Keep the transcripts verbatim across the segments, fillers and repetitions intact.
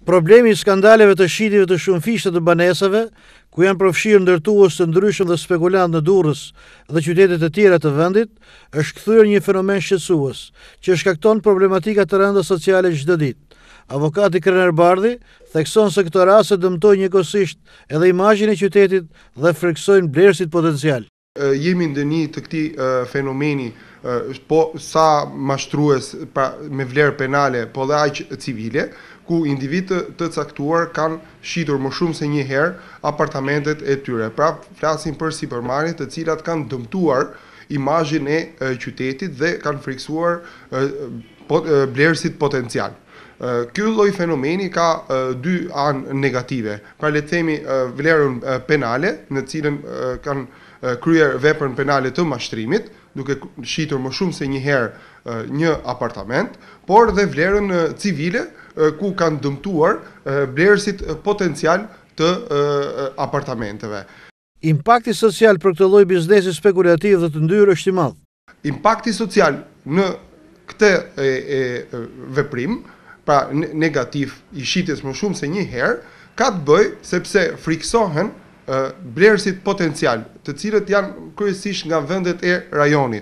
Problemi i skandaleve të shitjeve të shumë fishte të banesave, ku janë përfshirë ndërtues të ndryshëm dhe spekulant në Durrës dhe qytete të tjera të vendit, është kthyer një fenomen shqetësues, që shkakton problematika të rënda sociale çdo ditë. Avokati Krener Bardhi thekson se këto raste dëmtojnë njëkohësisht edhe imazhin e qytetit dhe freksojnë blerësit potencial. Jemi ndëni të këtij fenomeni, po sa mashtrues pra, me vlerë penale, po dhe aq civile, ku individë të caktuar kanë shitur më shumë se një herë apartamentet e tyre. Pra flasim për sipërmarrje të cilat kanë dëmtuar imazhin e qytetit dhe kanë friksuar blerësit potencial. Ky lloj fenomeni ka dy anë negative. Pra le të themi vlerën penale, në cilën kanë kryer veprën penale të mashtrimit, duke shitur më shumë se një herë një apartament, por dhe vlerën civile, ku kanë dëmtuar blerësit potencial të apartamenteve. Impakti social për këtë lloj biznesi spekulativ dhe të ndyrë është i madh. Impakti social në këtë e, e, veprim, pra negativ i shitjes më shumë se një herë, ka të bëjë sepse friksohen blerësit potencial, të cilët janë kryesisht nga vendet e rajonit,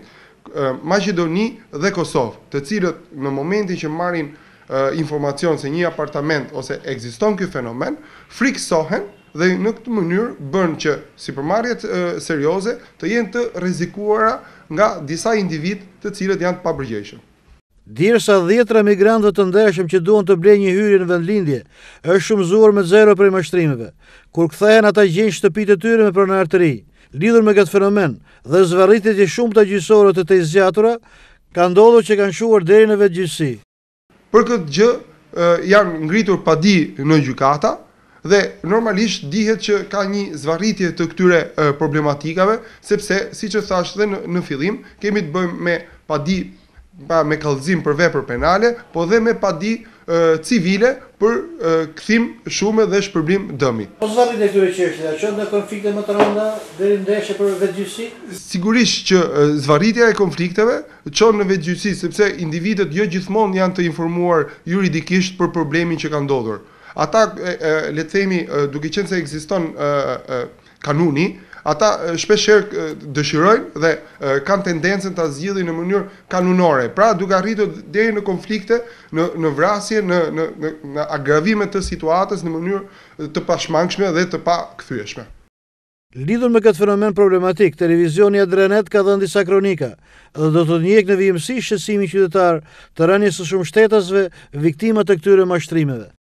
Maqedoni dhe Kosovë, të cilët në momentin që marrin informacion se një apartament ose ekziston ky fenomen, friksohen dhe në këtë mënyrë bën që sipërmarrjet serioze të jenë të rrezikuara nga disa individ të cilët janë të papërgjegjshëm. Dirsa dhjetra migrantëve të ndershëm që duan të blejnë një hyrje në vendlindje, është shumëzuar me zero prej mashtrimeve. Kur kthehen ata gjejnë shtëpitë e tyre me pronar të ri. Lidhur me këtë fenomen dhe zvarritjet e shumta gjyqësore të të zgjatura, ka ndodhur që kanë shuar deri në vetgjyqësi. Për këtë gjë janë ngritur padi në gjykata dhe normalisht dihet që ka një zvarritje të këtyre problematikave, sepse siç e thash dhe në, në fillim, kemi të bëjmë me padi pa me kallëzim për vepër penale, po dhe me padi e, civile për e, kthim shume dhe shpërblim dëmi. Po zvarritja e këtyre çështjeve çon në konflikte më të rënda deri në ndeshje për vetgjyqësi? Sigurisht që e, zvarritja e konflikteve çon në vetgjyqësi, sepse individët jo gjithmonë janë të informuar juridikisht për problemin që ka ndodhur. Ata e, e, le të themi e, duke qenë se ekziston e, e, kanuni, ata shpeshherë dëshirojnë dhe kanë tendencën ta zgjidhin në mënyrë kanunore. Pra duke arritur deri në konflikte, në në vrasje, në në në agravime të situatës në mënyrë të pashmangshme dhe të pakthyeeshme. Lidhur me këtë fenomen problematik, televizioni Adrenet ka dhënë disa kronika dhe do të njeh në vijimësi shqetësimin qytetar të rënies së shumë shtetasve viktima të këtyre mashtrimeve.